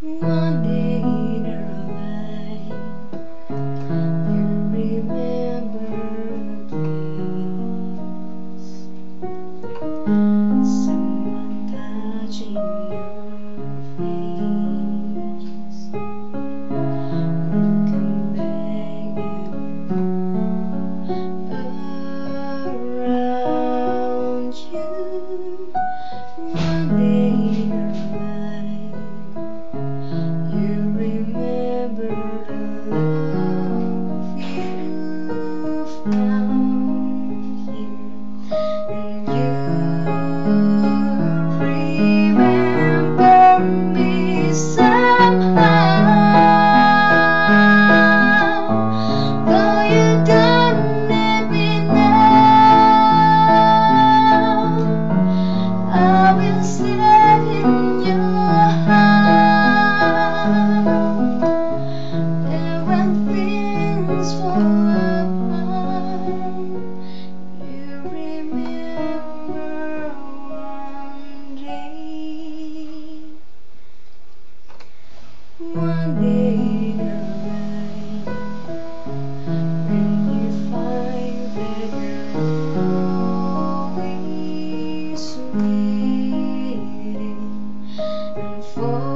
One day in our life, you remember a place, someone touching your face. Looking back around you. One day in our life, you remember the love you found here, and you remember me somehow. Though you don't need me now, I will sit in your heart. And when things fall apart, you remember one day in your life, when you find that you're always waiting and for